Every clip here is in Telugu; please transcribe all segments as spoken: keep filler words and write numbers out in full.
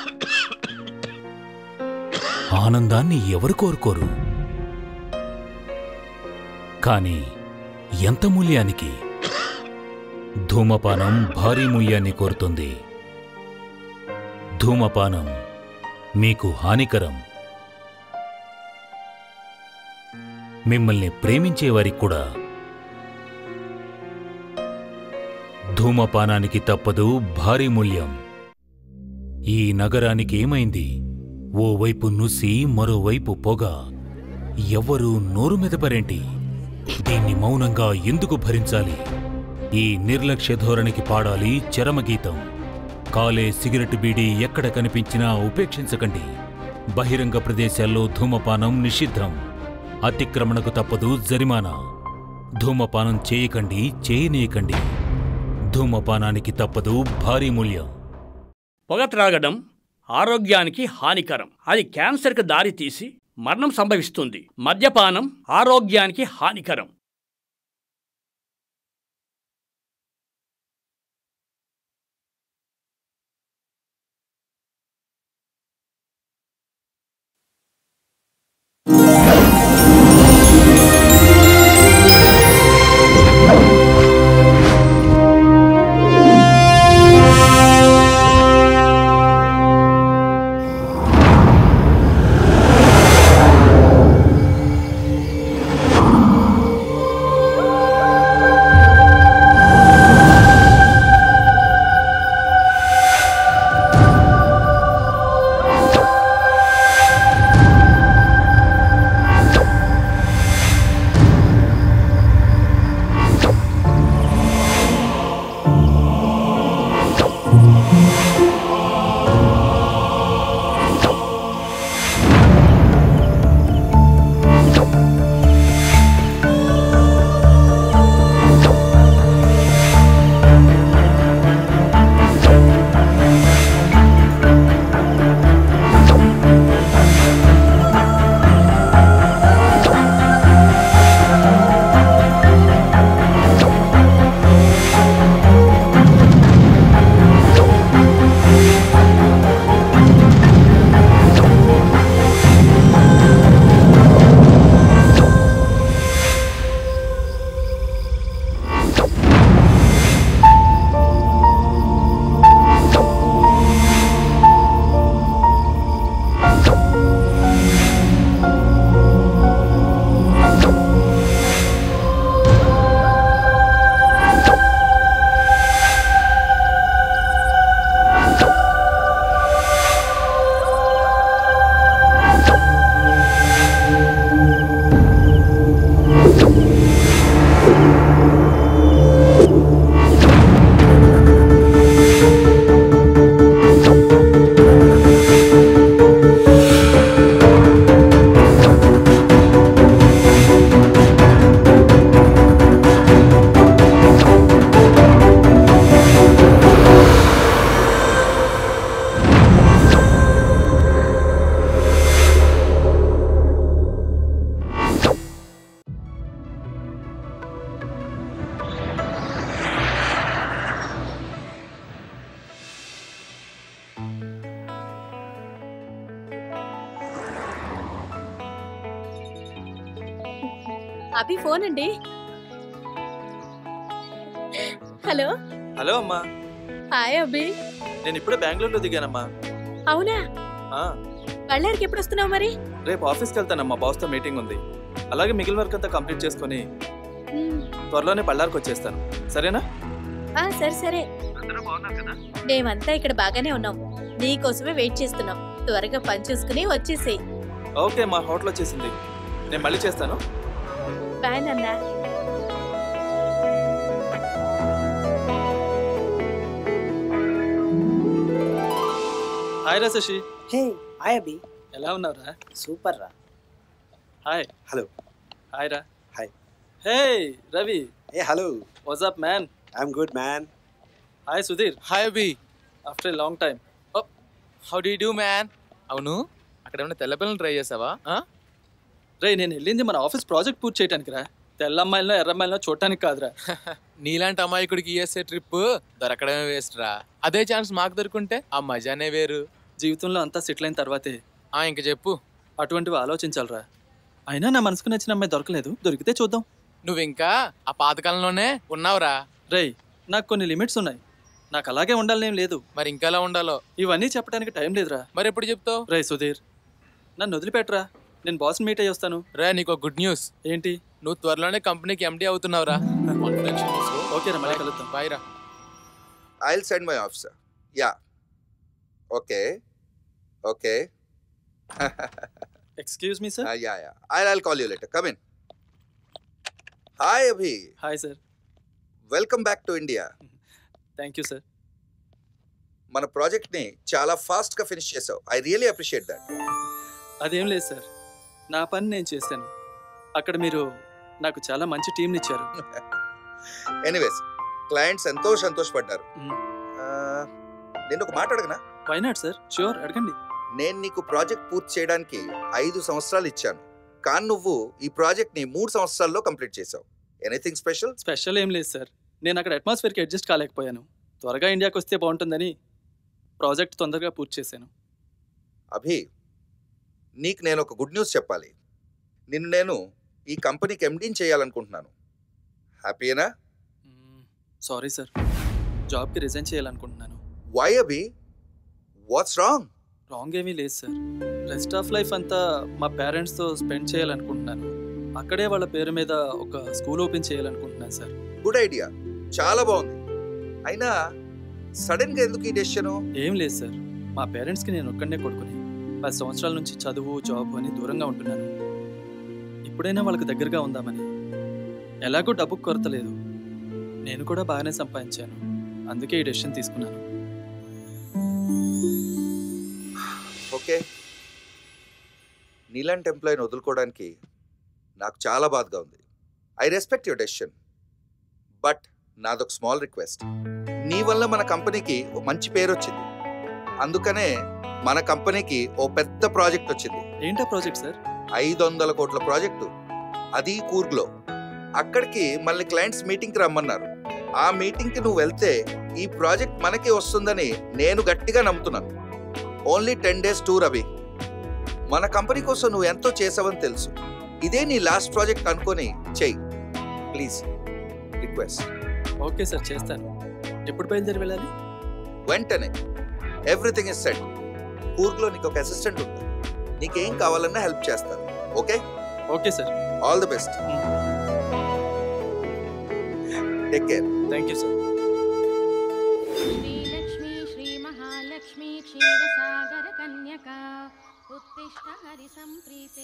ఆనందాన్ని ఎవరు కోరుకోరు? కానీ ఎంత మూల్యానికి? ధూమపానం భారీ మూల్యాన్ని కోరుతుంది. ధూమపానం మీకు హానికరం. మిమ్మల్ని ప్రేమించేవారికి కూడా. ధూమపానానికి తప్పదు భారీ మూల్యం. ఈ నగరానికి ఏమైంది? ఓవైపు నుసి, మరోవైపు పొగ. ఎవ్వరూ నోరు మెదపరేంటి? దీన్ని మౌనంగా ఎందుకు భరించాలి? ఈ నిర్లక్ష్య ధోరణికి పాడాలి చరమగీతం. కాలే సిగరెట్ బీడీ ఎక్కడ కనిపించినా ఉపేక్షించకండి. బహిరంగ ప్రదేశాల్లో ధూమపానం నిషిద్ధం. అతిక్రమణకు తప్పదు జరిమానా. ధూమపానం చేయకండి, చేయనీయకండి. ధూమపానానికి తప్పదు భారీ మూల్యం. పొగ త్రాగడం ఆరోగ్యానికి హానికరం. అది క్యాన్సర్కు దారి తీసి మరణం సంభవిస్తుంది. మద్యపానం ఆరోగ్యానికి హానికరం. అభి ఫోన్ అండి. హలో హలో అమ్మా. హాయ్ అభి. నేను ఇప్పుడే బెంగళూరులో దిగానమ్మా. అవునా? బళ్ళారికి ఎప్పుడు వస్తున్నావు మరి? రేపు ఆఫీస్కి వెళ్తానమ్మా, బాస్తో మీటింగ్ ఉంది. అలాగే మిగిలిన వర్క్ అంతా కంప్లీట్ చేసుకుని త్వరలోనే బళ్ళారికి వచ్చేస్తాను. సరేనా? సరే సరే. మేమంతా ఇక్కడ బాగానే ఉన్నాం, నీకోసమే వెయిట్ చేస్తున్నాం. త్వరగా పని చూసుకుని వచ్చేసేయి. ఓకే, మా హోటల్ వచ్చేసింది, నేను మళ్ళీ చేస్తాను. బాయ్ నాన్న. హాయ్ రా శశి. హే హాయ్ అభి. ఎలా ఉన్నావురా? సూపర్ రా. హాయ్. హలో. హాయ్ రా. Hi. Hey Ravi. Hey hello. What's up man? I'm good man. Hi Sudhir. Hi Abhi. After a long time. How do you do man? అవును, అక్కడ ఏమైనా తెల్ల పిల్లలు ట్రై చేసావా? రే, నేను వెళ్ళింది మన ఆఫీస్ ప్రాజెక్ట్ పూర్తి చేయడానికి రా, తెల్ల అమ్మాయిలో ఎర్ర అమ్మాయిలో చూడటానికి కాదురా. నీలాంటి అమాయకుడికి ఈఎస్ఏ ట్రిప్ దొరకడమే వేస్ట్ రా. అదే ఛాన్స్ మాకు దొరుకుంటే ఆ మజానే వేరు. జీవితంలో అంతా సెటిల్ అయిన తర్వాతే ఆ ఇంక చెప్పు. అటువంటివి ఆలోచించాలరా. అయినా నా మనసుకు నచ్చిన అమ్మాయి దొరకలేదు, దొరికితే చూద్దాం. నువ్వు ఇంకా ఆ పాతకాలంలోనే ఉన్నావురా. రేయ్, నాకు కొన్ని లిమిట్స్ ఉన్నాయి. నాకు అలాగే ఉండాలనేం లేదు. మరి ఇంకా ఎలా ఉండాలో ఇవన్నీ చెప్పడానికి టైం లేదురా. మరి ఎప్పుడు చెప్తావు? రేయ్ సుధీర్, నన్ను వదిలిపెట్టరా. నేను బాస్ని మీట్ అయ్యి వస్తాను. రే నీకు గుడ్ న్యూస్. ఏంటి? నువ్వు త్వరలోనే కంపెనీకి ఎండి అవుతున్నావురా. ఓకేరా, మళ్ళీ కలుద్దాం. బాయ్ రా. I'll send my officer. Yeah. Okay. Okay. Excuse me sir. Uh, yeah, yeah. I'll, I'll call you later. Come in. Hi, Abhi. Hi sir. Welcome back to India. Thank you sir. మన ప్రాజెక్ట్ని చాలా ఫాస్ట్గా ఫినిష్ చేసావు. I really appreciate that. అదేం లేదు సార్, నా పని నేను చేశాను. అక్కడ మీరు నాకు చాలా మంచి టీంని ఇచ్చారు. ఎనీవేస్, క్లయింట్స్ ఎంతో సంతోషపడ్డారు. Uh, నేను ఒక మాట అడగనా? వై నాట్ సార్, ష్యూర్, అడగండి. నేను నీకు ప్రాజెక్ట్ పూర్తి చేయడానికి ఐదు సంవత్సరాలు ఇచ్చాను, కానీ నువ్వు ఈ ప్రాజెక్ట్ని మూడు సంవత్సరాల్లో కంప్లీట్ చేసావు. Anything special? స్పెషల్ ఏం లేదు సార్, నేను అక్కడ అట్మాస్ఫియర్కి అడ్జస్ట్ కాలేకపోయాను. త్వరగా ఇండియాకి వస్తే బాగుంటుందని ప్రాజెక్ట్ తొందరగా పూర్తి చేశాను. అభి, నీకు నేను ఒక గుడ్ న్యూస్ చెప్పాలి. నిన్ను నేను ఈ కంపెనీకి ఎండీని చేయాలనుకుంటున్నాను. హ్యాపీయేనా? సారీ సార్, జాబ్కి రిజైన్ చేయాలనుకుంటున్నాను. Why Abhi? What's wrong? Wrong ఏమీ లేదు సార్. రెస్ట్ ఆఫ్ లైఫ్ అంతా మా పేరెంట్స్తో స్పెండ్ చేయాలనుకుంటున్నాను. అక్కడే వాళ్ళ పేరు మీద ఒక స్కూల్ ఓపెన్ చేయాలనుకుంటున్నాను సార్. గుడ్ ఐడియా, చాలా బాగుంది. అయినా సడన్గా ఎందుకు ఈ డెసిషను? ఏం లేదు సార్, మా పేరెంట్స్కి నేను ఒక్కడనే కొడుకుని పది సంవత్సరాల నుంచి చదువు జాబ్ అని దూరంగా ఉంటున్నాను. ఇప్పుడైనా వాళ్ళకి దగ్గరగా ఉందామని. ఎలాగో డబ్బుకు కొరత లేదు, నేను కూడా బాగానే సంపాదించాను, అందుకే ఈ డెసిషన్ తీసుకున్నాను. ఓకే, నీలాంటి ఎంప్లాయీని వదులుకోవడానికి నాకు చాలా బాధగా ఉంది. I respect your decision, but నాదొక స్మాల్ రిక్వెస్ట్. నీ వల్ల మన కంపెనీకి ఓ మంచి పేరు వచ్చింది, అందుకనే మన కంపెనీకి ఓ పెద్ద ప్రాజెక్ట్ వచ్చింది. ఏంటా ప్రాజెక్ట్ సార్? ఐదు వందల కోట్ల ప్రాజెక్టు, అది కూర్గ్లో. అక్కడికి మళ్ళీ క్లయింట్స్ మీటింగ్కి రమ్మన్నారు. ఆ మీటింగ్కి నువ్వు వెళ్తే ఈ ప్రాజెక్ట్ మనకే వస్తుందని నేను గట్టిగా నమ్ముతున్నాను. Only ten days tour Abhi. మన కంపెనీ కోసం నువ్వు ఎంతో చేసావని తెలుసు. ఇదే నీ లాస్ట్ ప్రాజెక్ట్ అనుకొని చెయ్యి ప్లీజ్, రిక్వెస్ట్. ఓకే సార్, చేస్తాను. ఎప్పుడు బయలుదేరి వెళ్ళాలి? వెంటనే. Everything is set. కూర్గ్లో నీకు ఒక అసిస్టెంట్ ఉంటుంది, నీకేం కావాలన్నా హెల్ప్ చేస్తాను. Okay? Okay sir. All the best. Take care. Thank you sir. Srilakshmi Sri Mahalakshmi క్షీరసాగర కన్యకా ఉత్తిష్ట హరి సంప్రీతే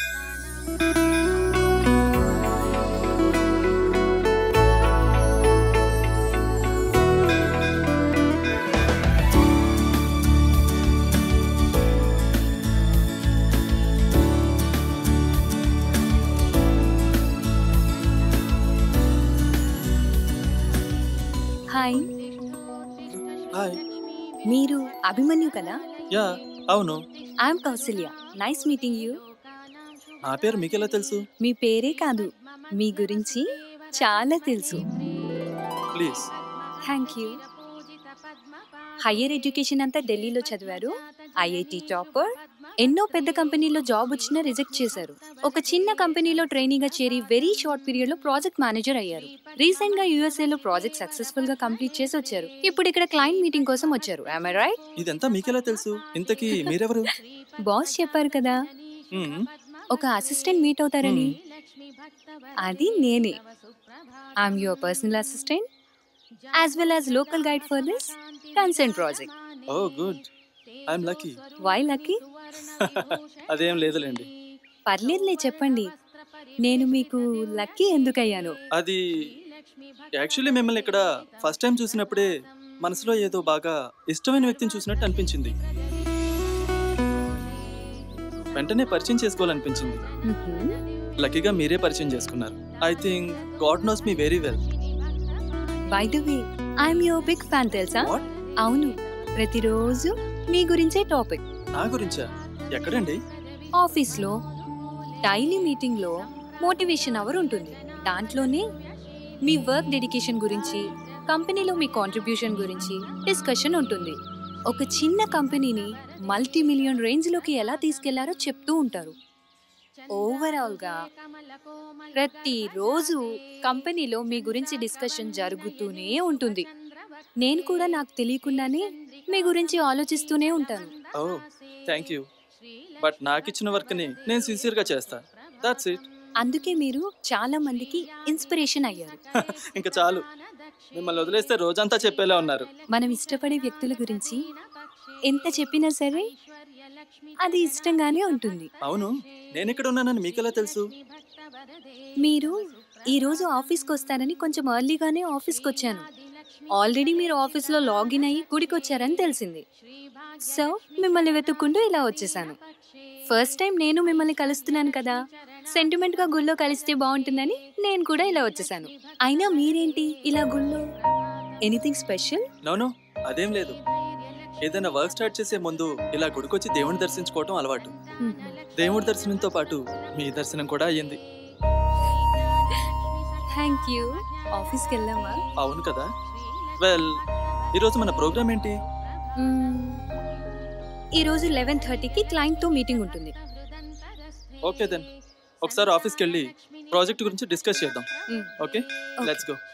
హాయ్. హాయ్. మీరు అభిమన్యు కదా? యా, అవును. I'm Kausalya. Nice meeting you. నా పేరు మీకెలా తెలుసు? మీ పేరే కాదు, మీ గురించి చాలా తెలుసు. Please. Thank you. Higher education అంతా ఢిల్లీలో చదివారు, ఐఐటి టాపర్. ఎన్నో పెద్ద కంపెనీలో జాబ్ వచ్చినా రిజెక్ట్ చేశారు. ఒక చిన్న కంపెనీలో ట్రైనింగ్గా చేరి వెరీ షార్ట్ పీరియడ్ లో ప్రాజెక్ట్ మేనేజర్ అయ్యారు. రీసెంట్ గా యూఎస్ఏ లో ప్రాజెక్ట్ సక్సెస్ఫుల్ గా కంప్లీట్ చేసి వచ్చారు. ఇప్పుడు ఇక్కడ క్లయింట్ మీటింగ్ కోసం వచ్చారు. am I right? ఇదంతా మీకెలా తెలుసు? ఇంతకీ మీరెవరు? బాస్ చెప్పారు కదా ఒక అసిస్టెంట్ మీట్ అవుతారని. అది నేనే. I'm your personal assistant as well as local guide for this consent project. Oh good. I'm lucky. Why lucky? అదేం లేదులేండి. పర్లేదులే, చెప్పండి. నేను మీకు లక్కీ ఎందుకయ్యాను? అది యాక్చువల్లీ మిమ్మల్ని ఇక్కడ ఫస్ట్ టైం చూసినప్పుడే మనసులో ఏదో బాగా ఇష్టమైన వ్యక్తిని చూసినట్టు అనిపించింది. వెంటనే పరిచయం చేసుకోవాలనిపించింది. లక్కీగా మీరే పరిచయం చేసుకున్నారు. I think God knows me very well. By the way, I'm your big fan, తెలుసా? అవును, ప్రతిరోజు మీ గురించే టాపిక్. నా గురించా? ఎక్కడండి? ఆఫీస్ లో డైలీ మీటింగ్ లో మోటివేషన్ అవర్ ఉంటుంది. దాంట్లోనే మీ వర్క్ డెడికేషన్ గురించి, కంపెనీలో మీ కాంట్రిబ్యూషన్ గురించి డిస్కషన్ ఉంటుంది. ఒక చిన్న కంపెనీని మల్టీ మిలియన్ రేంజ్లోకి ఎలా తీసుకెళ్లారో చెప్తూ ఉంటారు. ఓవరాల్గా ప్రతిరోజు కంపెనీలో మీ గురించి డిస్కషన్ జరుగుతూనే ఉంటుంది. నేను కూడా నాకు తెలియకుండానే మీ గురించి ఆలోచిస్తూనే ఉంటాను. ఓ థ్యాంక్ యూ. బట్ నాకు ఇచ్చిన వర్క్ని నేను సిన్సియర్గా చేస్తా. That's it. అందుకే మీరు చాలా మందికి ఇన్స్పిరేషన్ అయ్యారు. ఇంకా చాలు, మిమ్మల్ని వదిలేస్తే రోజంతా చెప్పేలా ఉన్నారు. మనం ఇష్టపడే వ్యక్తుల గురించి ఎంత చెప్పినా సరే అది ఇష్టంగానే ఉంటుంది. అవును, నేను ఇక్కడ ఉన్నానని మీకెలా తెలుసు? మీరు ఈరోజు ఆఫీస్కి వస్తారని కొంచెం ఎర్లీగానే ఆఫీస్కి వచ్చాను. ఆల్రెడీ మీరు ఆఫీస్లో లాగిన్ అయ్యి గుడికి వచ్చారని తెలిసింది. సో మిమ్మల్ని వెతుక్కుంటూ ఇలా వచ్చేసాను. ఫస్ట్ టైం నేను మిమ్మల్ని కలుస్తున్నాను కదా, సెంటిమెంట్గా గుళ్ళో కలిస్తే బాగుంటుందని నేను కూడా ఇలా వచ్చేసాను. అయినా మీరేంటి ఇలా గుళ్ళో? Anything special? నో అదేం లేదు. ఏదైనా వర్క్ స్టార్ట్ చేసే ముందు ఇలా గుడికొచ్చి దేవుని దర్శించుకోవటం అలవాటు. దేవుడి దర్శనంతో పాటు మీ దర్శనం కూడా అయ్యింది. Thank you. ఆఫీస్కి వెళ్దామా? అవును కదా. వెల్, ఈరోజు మన ప్రోగ్రామ్ ఏంటి? ఈరోజు లెవెన్ థర్టీకి క్లయింట్తో మీటింగ్ ఉంటుంది. ఓకే దెన్, ఒకసారి ఆఫీస్కి వెళ్ళి ప్రాజెక్ట్ గురించి డిస్కస్ చేద్దాం. Okay, let's go.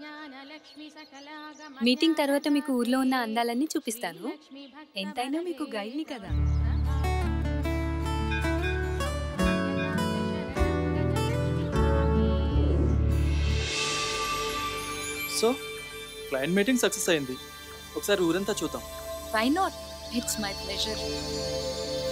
మీటింగ్ తర్వాత మీకు ఊర్లో ఉన్న అందాలన్నీ చూపిస్తాను. ఎంతైనా మీకు గైడ్ని కదా. సో క్లయింట్ మీటింగ్ సక్సెస్ అయింది. ఒకసారి ఊరంతా చూద్దాం. Why not? It's my pleasure.